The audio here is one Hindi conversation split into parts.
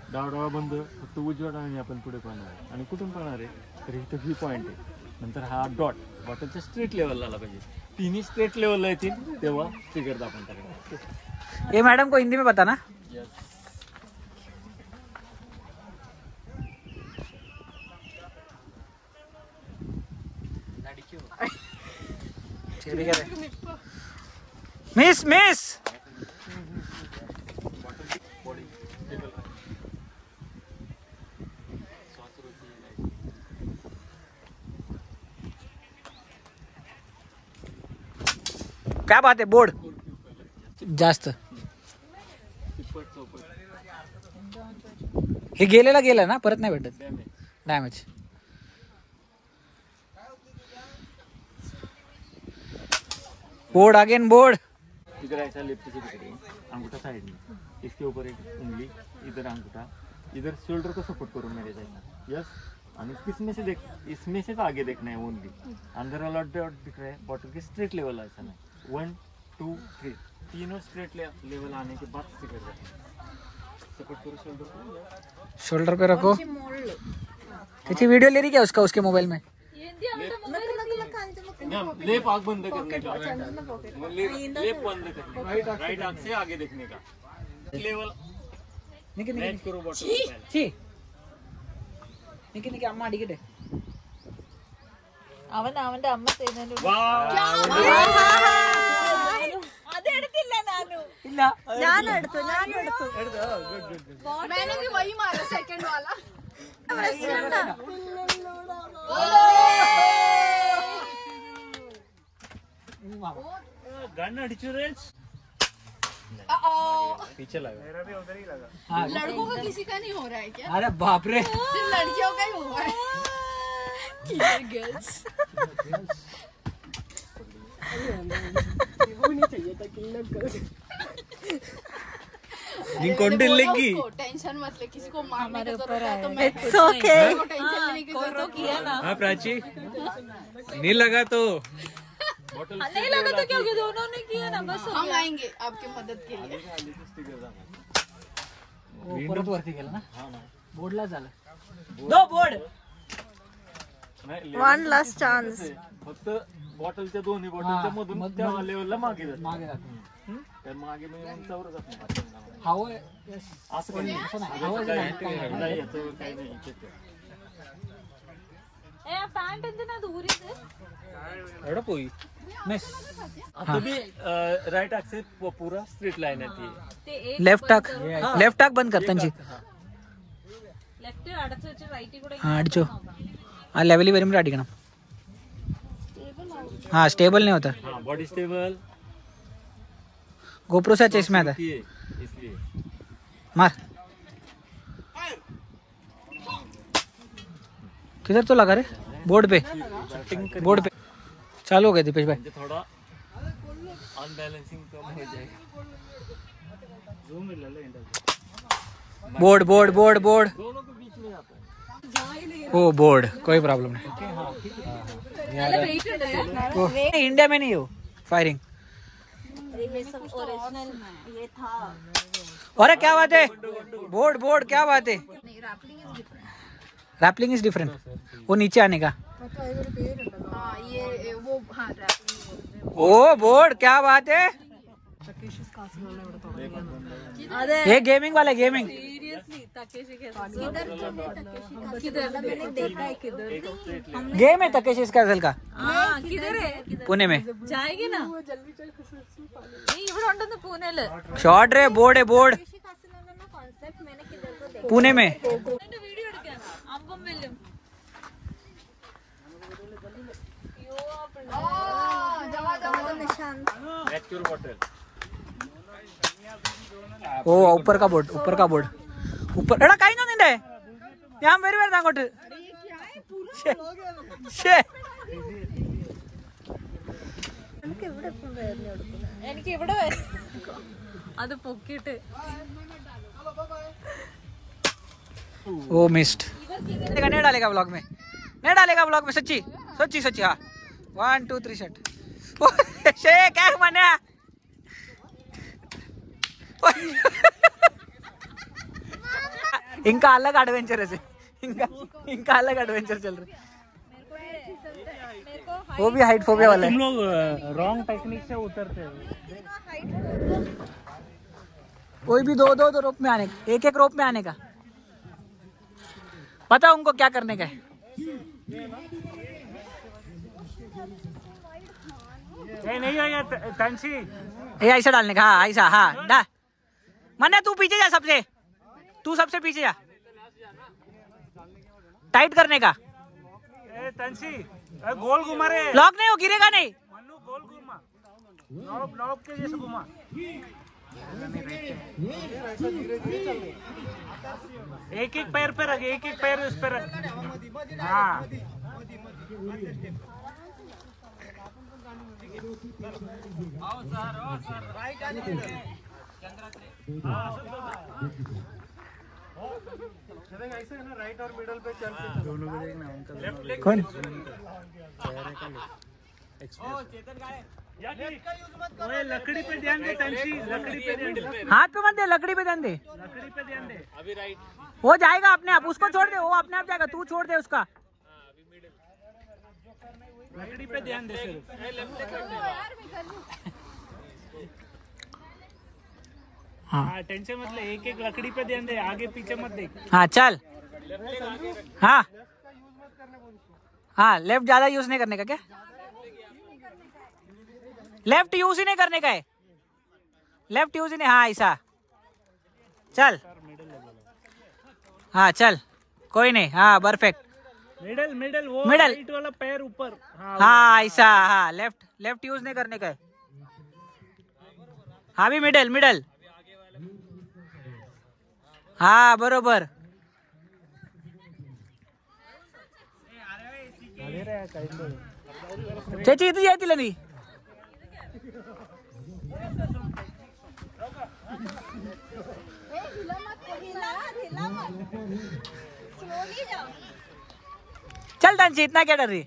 डावा बंद, फक्त उजव्या डाव्याने आपण पुढे पाहणार आहे. आणि कुठून पाहणार आहे तर इथं व्ही पॉईंट आहे. नंतर हा डॉट बॉटलच्या स्ट्रेट लेवलला आला पाहिजे. तिन्ही स्ट्रेट लेवलला येतील तेव्हा ट्रिगर दाबून टाकायचं. ये मैडम को हिंदी में बताना. मिस मिस क्या बात आहे. बोर्ड जास्त हे गेलेला ना, परत नाही भेटत. डॅमेज. Board again board. इधर ऐसा लेफ्ट से पकड़िए, अंगूठा साइड में, इसके ऊपर एक उंगली, इधर अंगूठा, इधर शोल्डर को सपोर्ट करो मेरे जैसा. यस. आणि किसमें से देख, इसमें से आगे देखना है ओनली. अंदर वाला डॉट दिख रहा है बॉटल के स्ट्रेट लेवल ऐसा नहीं. 1 2 3 तीनों स्ट्रेट लेवल आने के बाद स्टिकर सपोर्ट करो शोल्डर को. शोल्डर पे रखो. किसी वीडियो ले रही क्या उसके मोबाइल में? लेप आँख बंद करने का, लेप बंद करने, राइट आँख से आगे देखने का. लेवल मैच करो बॉटल. निकी अम्मा अडिकटे. അവന്റെ അമ്മ ചെയ്യുന്നതിന് അതെടുത്തില്ല. ഞാനും എടുത്തു. मैंने भी वही मारा सेकंड वाला. गन अडिचू रेंज पीछे लगा. मेरा भी उधर ही लगा. लड़कों का किसी का नहीं हो रहा है क्या? अरे बाप रे, सिर्फ लड़कियों का ही हो रहा है. गर्ल्स वो नहीं चाहिए था किलर गर्ल्स. निकोंडिल्लेगी. टेंशन मत ले, किसी को मारने की जरूरत है तो मैं इट्स ओके. टेंशन लेने की जरूरत तो किया ना. हाँ प्राची, नहीं लगा तो नहीं लगा तो क्या हो गया, दोनों ने किया ना. बस हम आएंगे आपकी मदद के लिए. परत वरती गेला ना. बोर्डला झालं. दो बोर्ड. One last chance. फक्त बॉटलच्या दोन्ही बॉटलच्या मधून त्या लेवलला मागे जात. तर मागे मी उंचावर जात नाही. हवं असं काही नाही. नाही याच्यावर काही नाही. पैंट എന്തിനാ ദൂരിത് एवढं पोई मिस. आता भी राइट आँख से पूरा स्ट्रेट लाइन आती है. लेफ्ट टाक बंद कर त्यांची. ലെഫ്റ്റ് അടച്ചു വെച്ച് റൈറ്റിൽ കൂടെ അടിച്ചോ. ആ ലെവലിൽ വരുമ്പോൾ അടിക്കണം. हाँ स्टेबल नहीं होता. Body stable. गोप्रो से चेस्ट में आता है इसलिए. मार. किधर तो लगा रे? बोर्ड पे. चालू हो गए दीपेश भाई. थोड़ा अनबैलेंसिंग कम हो जाएगा. बोर्ड दोनों के बीच में आता है. ओ बोर्ड कोई प्रॉब्लम नहीं. നല്ല വെയിറ്റ് ഉണ്ട്. इंडिया में नहीं हो फायरिंग. ये सब ओरिजिनल ये था. अरे क्या बात है. बोर्ड क्या बात है. Rappelling is different. वो नीचे आने का. हाँ ये वो हाँ रैपलिंग. ओ बोर्ड क्या बात है. ये गेमिंग वाला गेमिंग. सीरियसली तकेशी के साथ किधर मैंने देखा है. किधर गेम है तकेश काजल का. हाँ किधर है. पुणे में. जाएगी ना. नहीं ഇവിടെ ഉണ്ടെന്ന് പൂനെയില്. शॉर्ट रे बोर्ड है बोर्ड. पुणे में. വീഡിയോ എടുക്കാൻ അമ്പം വെല്ലും. मैच करो बॉटल. ഓ ऊपर का बोर्ड ऊपर. എടാ കഴിഞ്ഞോ നിന്റെ? ഞാൻ വരുവായിരുന്നു അങ്ങോട്ട്. എനിക്ക് ഇവിടെ അത് പൊക്കിട്ട്. ओ मिस्ड. नहीं डालेगा ब्लॉग में. सच्ची हाँ. 1 2 3 शॉट. क्या मना. इनका अलग एडवेंचर है, इनका अलग एडवेंचर चल रहा है। वो भी हाइट फोबिया वाला है। तुम लोग रॉन्ग टेक्निक से उतरते हो। कोई भी दो रोप में आने का, एक रोप में आने का, पता उनको क्या करने का है। नहीं आया तंसी, ये ऐसा डालने का, हाँ ऐसा, हाँ डा मन्ना तू पीछे जा, तू सबसे पीछे जा, टाइट करने का। तंसी गोल घुमा रे, लॉक नहीं हो, गिरेगा नहीं। मन्नू गोल घुमा, नॉब के जैसे घुमा। एक पैर पे रख, एक पैर उस पे रख। हाँ ऐसे है ना, राइट और मिडल पे चल के दोनों को देखना उनका। कौन? लकड़ी पे ध्यान दे तंसी, लकड़ी पे ध्यान दे, हाथ पे मत दे, लकड़ी पे ध्यान दे। लकड़ी पे ध्यान दे। अभी राइट वो जाएगा अपने आप, उसको छोड़ दे, वो अपने आप जाएगा, तू छोड़ दे उसका। लकड़ी पे ध्यान दे सिर्फ। हाँ टेंशन मत ले, एक लकड़ी पे ध्यान दे, आगे पीछे मत देख। हाँ चल, हाँ हाँ लेफ्ट ज्यादा यूज नहीं करने का क्या? लेफ्ट यूज ही नहीं करने का है, लेफ्ट यूज ही नहीं। हाँ ऐसा चल, हाँ चल कोई नहीं, हाँ परफेक्ट। मिडल वो मिडल राइट वाला पैर ऊपर। हाँ ऐसा, हाँ लेफ्ट यूज नहीं करने का है। हाँ भी मिडल, हाँ बरोबर। चेची इथं आहे तिला मी। चल डांसी, इतना क्या डर रही?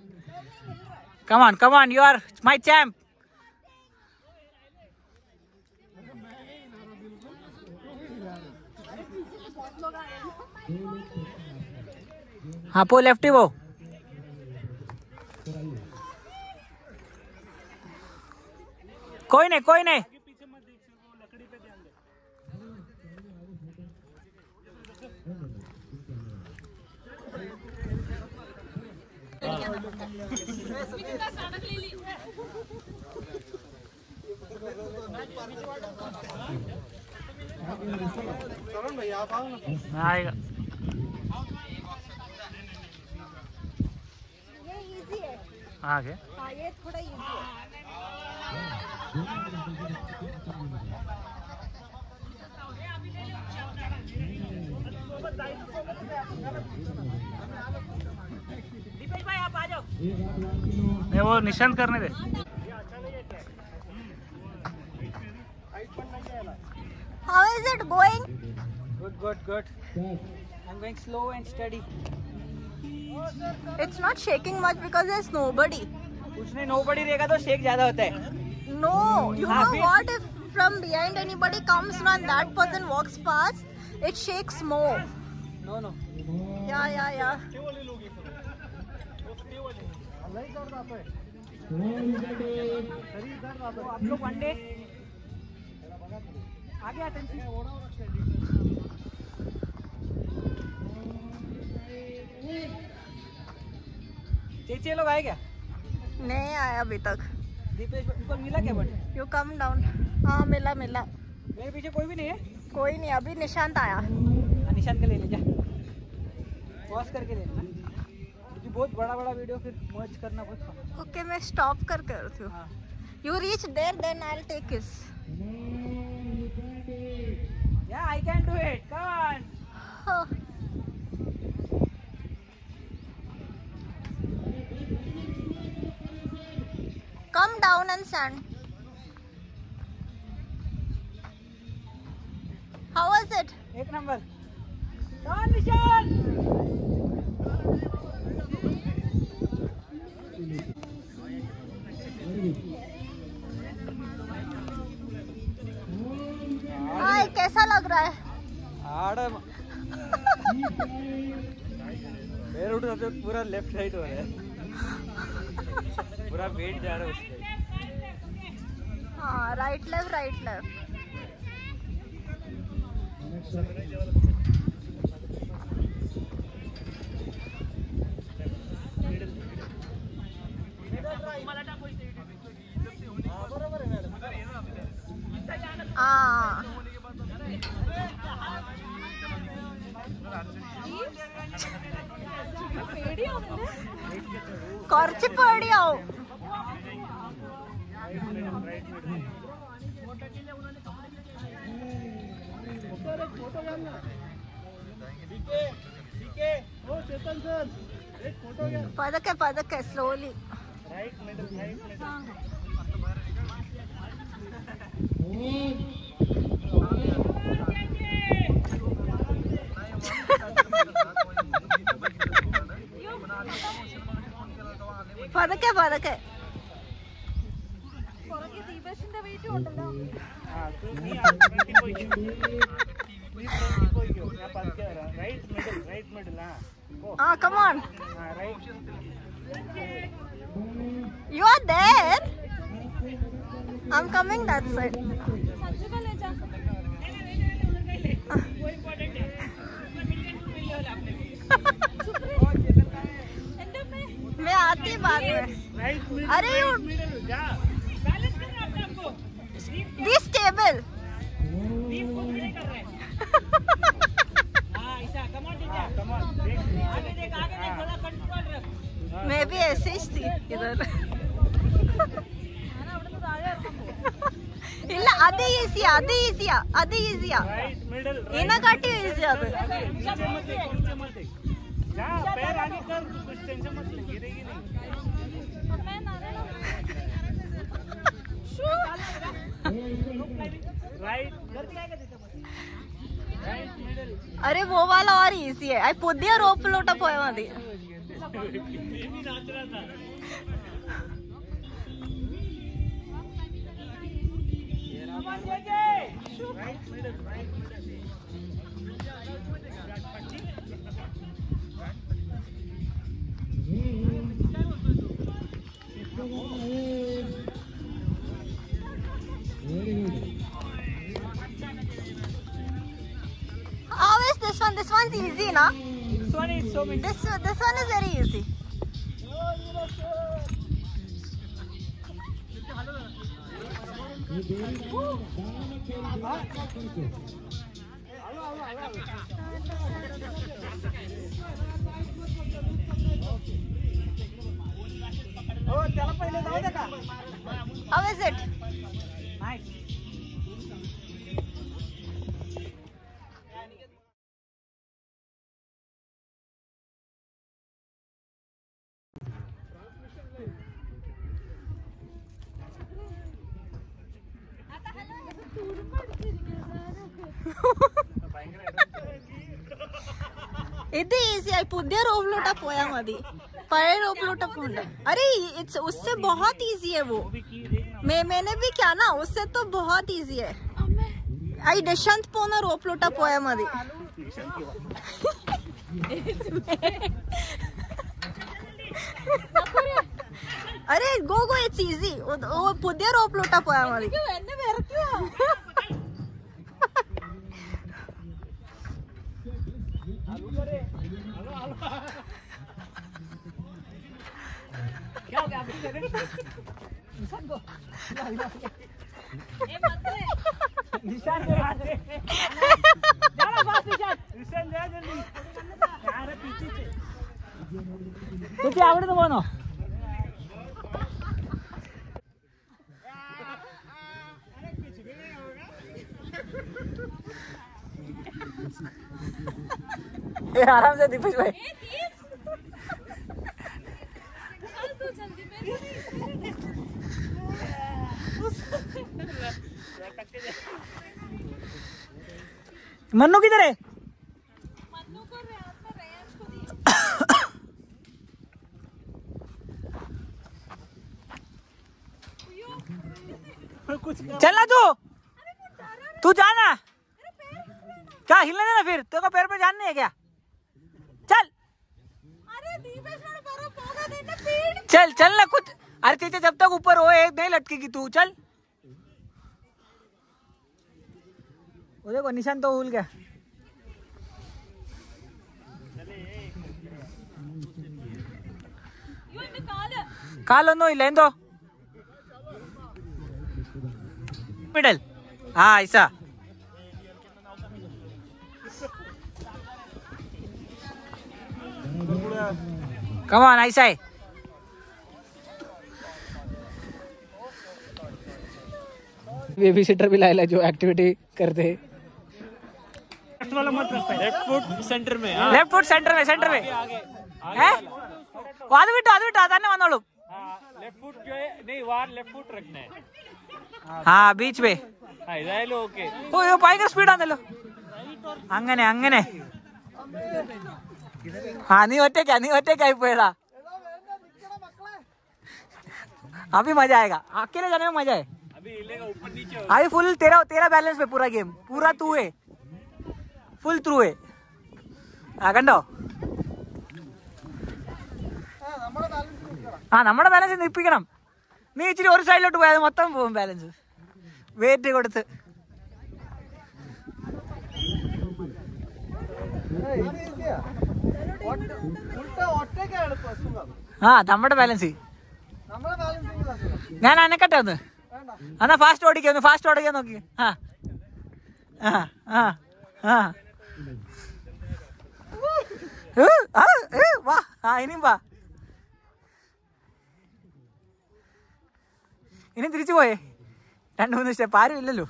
Come on you are my champ. हाँ पो लेफ्टी वो, कोई नहीं। आएगा। ये इजी है। आगे हाँ ये थोड़ा इजी है। दीपेश भाई आप आ जाओ। नहीं वो निशान करने दे। How is it going? Good. I'm going slow and steady. It's not shaking much because there's nobody. कुछ नहीं, nobody रहेगा तो शेक ज्यादा होता है। No, you हाँ, know फिर? what? If from behind anybody comes when that person walks past, it shakes more. No. Yeah. आप लोग वन डे आगे आते हैं। चेचे लोग आए क्या? नहीं आया अभी तक। दीपेश ऊपर मिला क्या? But You come down. हाँ मिला। मेरे पीछे कोई भी नहीं है। कोई नहीं, अभी निशांत आया। निशान के ले जा, पॉज करके ले लेना, क्योंकि बहुत बड़ा वीडियो फिर मर्ज करना बहुत। ओके मैं स्टॉप करके करती हूँ। You reach there, then I'll take kiss. Yeah, I can do it. Come on. Oh. Come down and stand. How was it? एक नंबर। निशान हाय, कैसा लग रहा है? पैर उठा तो पूरा लेफ्ट राइट हो रहा है, पूरा वेट जा रहा है उसका। हाँ, राइट लेफ्ट राइट लेफ्ट। हाँ, കുറച്ച് പേടിയാവും. പതുക്കെ പതുക്കെ സ്ലോലി. പതുക്കെ പതുക്കെ. Ah, come on. You are there. I'm coming that side. मैं आती बाद में. अरे यू दिस टेबल. मैं भी ऐसे ही थी इधर. ಇಲ್ಲ ಅದೇ ಈಸಿ ಅದೇ ಈಸಿಯಾ ಅದೇ ಈಸಿಯಾ ಏನ ಕಾಟಿ ಈಸಿ ಅದು. पैर आगे कर, कुछ टेंशन मत ले, गिरेगी नहीं. Right middle. अरे वो वाला और इजी है. आई पुदिया रोप लोटा पोया मादी. How is this one? This one's easy, na? This one is so many. This one is very easy. हो त्याला पहिले जाऊ दे का. How is it? Nice. ఇది ఈజీ. आई पुदिया रोप लोटा पोया मादी. परे रोप लोटा पोंडा. अरे इट्स उससे बहुत इजी है वो. मैंने भी क्या ना, उससे तो बहुत इजी है. आई दशांत पोना रोप लोटा पोया मादी. अरे गो गो इट्स इजी. वो पुदिया रोप लोटा पोया मादी. क्या हो गया अभी निशान को निशान के हाथ से जाना फास्ट निशान जा जल्दी यार पीछे से कुछ आवड़े तो बोलो. ये आराम से दीपेश भाई. मन्नू किधर है? मन्नू को रेंज को दिया. चलना तू जाना. क्या हिलने देना फिर, तेरे को पैर पे जान नहीं है क्या? चल चल चल ना कुछ। अरे चीचे जब तक ऊपर हो एक नहीं लटकेगी तू, चल। वो देखो निशान तो भूल गया। कालो नो लेंदो मिडल। हाँ ऐसा। कम ऑन ऐसा है। बेबी सिटर भी लाएला जो एक्टिविटी करते हैं। लेफ्ट फुट सेंटर में, लेफ्ट फुट सेंटर में, सेंटर में है। वाद बिट आने वनोलू। लेफ्ट फुट जो है नहीं वार लेफ्ट फुट रखना है। हाँ बीच पे ഇതായാലും ഓക്കെ. ഓ ഭയങ്കര സ്പീഡാണല്ലോ. അങ്ങനെ അങ്ങനെ ആ നീ ഒറ്റയ്ക്കായി പോയടാ. अभी मजा आएगा, अकेले जाने में मजा है। अभी फुल तेरा बैलेंस पे पूरा गेम, पूरा तू है, फुल ത്രൂ है. കണ്ടോ? ആ നമ്മുടെ ബാലൻസ് നിൽപ്പിക്കണം. നീ ഇച്ചിരി ഒരു സൈഡിലോട്ട് പോയാൽ മൊത്തം പോകും ബാലൻസ്, വെയിറ്റ് കൊടുത്ത്. ആ നമ്മുടെ ബാലൻസ് ഞാൻ അനക്കട്ടെ ഒന്ന്. എന്നാ ഫാസ്റ്റ് ഓടിക്കാൻ നോക്കി. ആ ആ ആ ആ വാ. ആ ഇനിയും വാ, ഇനി തിരിച്ചു പോയേ. 2-3 സ്റ്റെപ്പ്, ആരും ഇല്ലല്ലോ.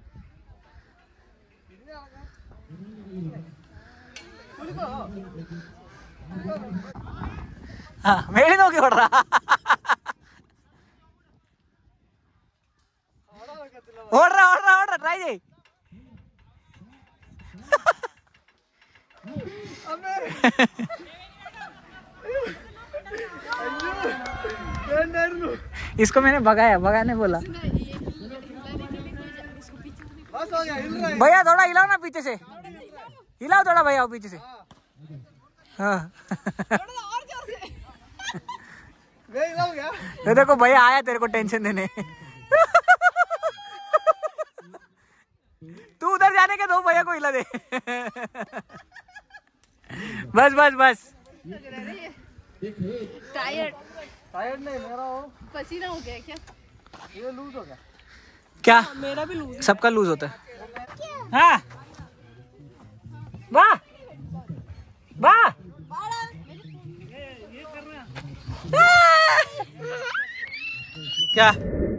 ആ മേളിൽ നോക്കി ഓടറാ. ഓടറാ ട്രൈ ചെയ്. इसको मैंने भगाने बोला. भैया थोड़ा हिलाओ ना पीछे से, हिलाओ थोड़ा भैया पीछे से. हाँ ये देखो भैया आया तेरे को टेंशन देने. तू उधर जाने के दो, भैया को हिला दे. बस टायर्ड नहीं मेरा, हो पसीना हो गया क्या? ये लूज हो गया क्या? मेरा भी लूज, सबका लूज होता है. हाँ वाह क्या